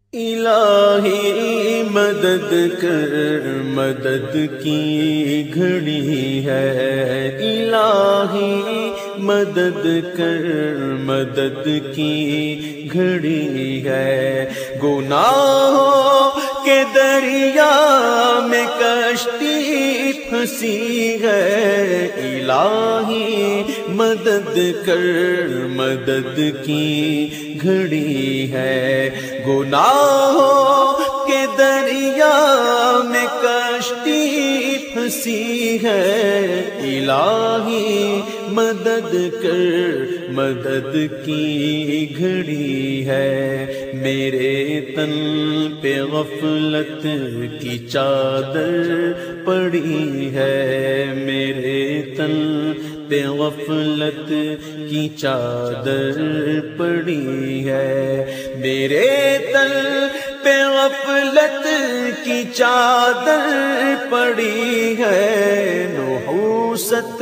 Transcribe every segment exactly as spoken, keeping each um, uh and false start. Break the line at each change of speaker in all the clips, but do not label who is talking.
الہی مدد کر، مدد کی گھڑی ہے، الہی مدد کر، مدد کی گھڑی ہے، گناہوں کے دریا میں کشتی پھنسی ہے، الہی مدد کر، مدد کی گھڑی ہے، گناہوں کے دریا میں کشتی پھنسی ہے، الہی مدد کر، مدد کی گھڑی ہے، میرے تن پہ غفلت کی چادر پڑی ہے، میرے تن پہ غفلت کی چادر پڑی ہے، میرے تن پہ غفلت کی چادر پڑی ہے، نحوست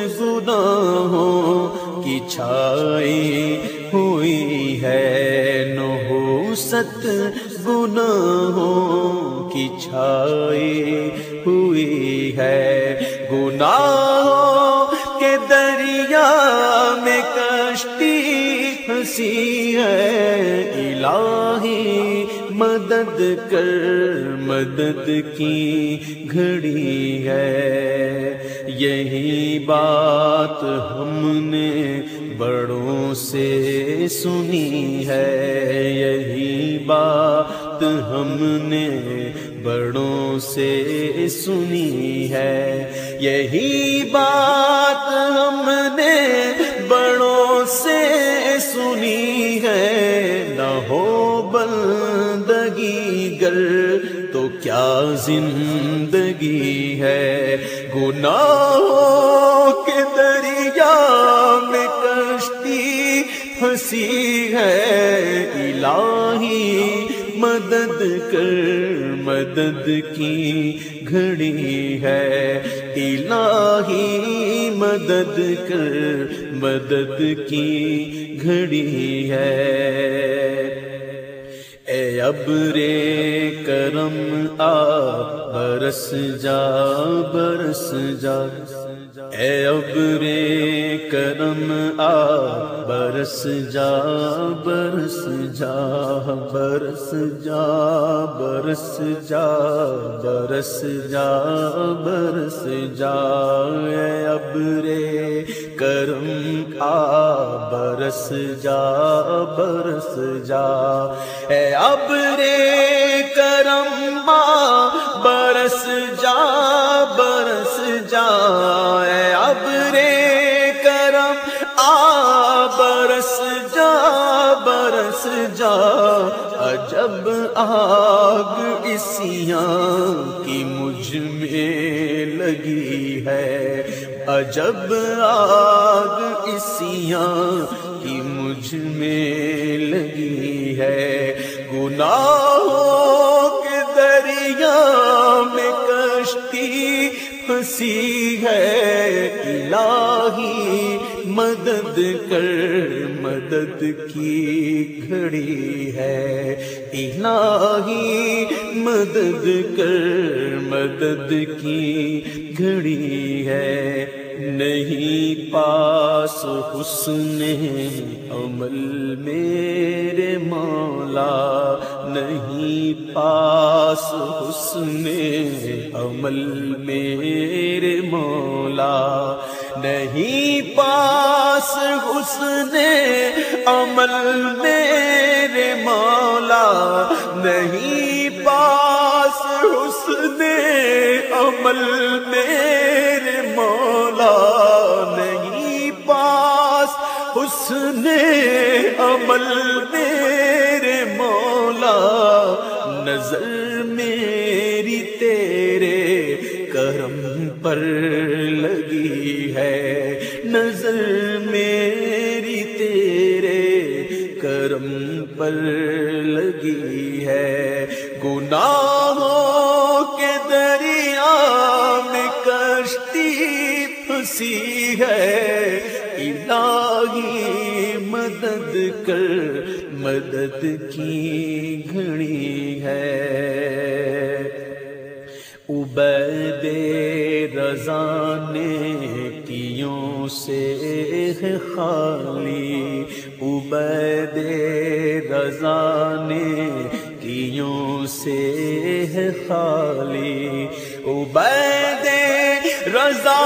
گناہوں کی چھائی ہوئی ہے، نحوست گناہوں کی چھائی ہوئی ہے، گناہوں کے دریا میں کشتی پھنسی ہے، الہی مدد کر، مدد کی گھڑی ہے، یہی بات ہم نے بڑوں سے سنی ہے، یہی بات ہم نے بڑوں سے سنی ہے، یہی بات ہم نے بڑوں سے سنی ہے، نہ ہو بندگی گر تو کیا زندگی ہے، گناہوں کے دریا میں کشتی پھنسی ہے، الہی مدد کر، مدد کی گھڑی ہے، الہی مدد کر، مدد کی گھڑی ہے، اے ابرِ کرم آ برس جا، برس جا، اے ابرِ کرم آ برس جا، برس جا، برس جا، برس جا، برس جا، برس جا، اے ابرِ کرم آ برس جا، برس جا، اے ابرِ کرم آ برس جا، برس جا، اے ابرِ کرم آ برس جا، برس جا، عجب آگ عصیاں کی مجھ میں لگی ہے، عجب آگ عصیاں کی مجھ میں لگی ہے، گناہوں کے دریا میں کشتی پھنسی ہے، الہی مدد کر، مدد کی گھڑی ہے، الہی مدد کر، مدد کی گھڑی ہے، نہیں پاس حسن عمل میرے مولا، نہیں پاس حسن عمل میرے مولا، نہیں پاس حسن عمل میرے مولا، نہیں پاس حسن عمل میرے مولا، نہیں پاس حسن عمل میرے مولا، نظر میری تیرے کرم پر لگی ہے، نظر میری تیرے کرم پر لگی ہے، گناہوں کے دریا میں کشتی پھنسی ہے، الہی مدد کر مدد کی گھڑی ہے۔ عبید رضا نیکیوں سے ہے خالی، عبید رضا نیکیوں سے ہے خالی، عبید رضا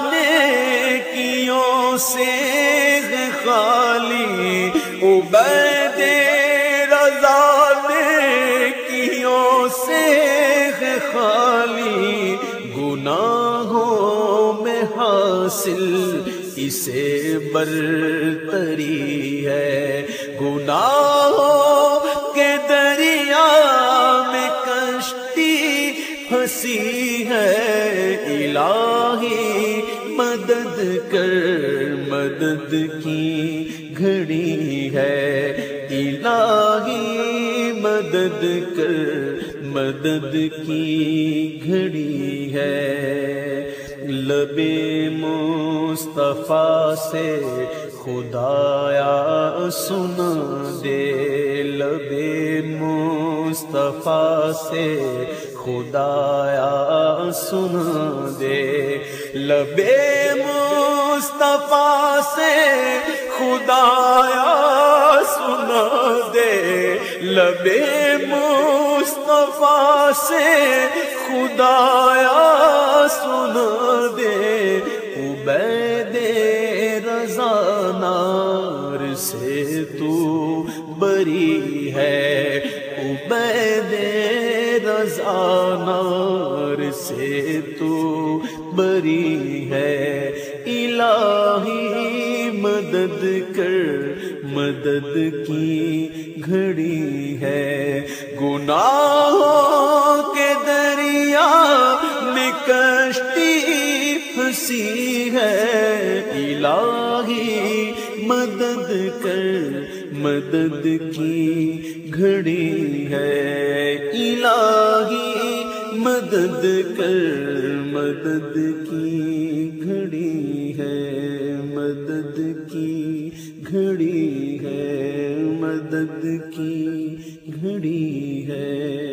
نیکیوں سے ہے خالی، عبید رضا نیکیوں سے ہے خالی، گناہوں میں حاصل اسے برتری ہے، گناہوں کے دریا میں کشتی پھنسی ہے، الہی مدد کر مدد کی گھڑی ہے، الہی مدد کر مدد کی گھڑی ہے۔ لب مصطفیٰ سے خدایا سنا دے، لب مصطفیٰ سے خدایا سنا دے، لب مصطفیٰ سے خدایا سنا دے، لب مصطفیٰ سے خدایا سنا دے، عبید رضا نار سے تو بری ہے، عبید رضا نار سے تو بری ہے، الہی مدد کر مدد کی گھڑی ہے، گناہوں کے دریا میں کشتی پھنسی ہے، الہی مدد کر مدد کی گھڑی ہے، الہی مدد کر مدد کی گھڑی ہے، مدد کی گھڑی ہے، مدد کی گھڑی ہے۔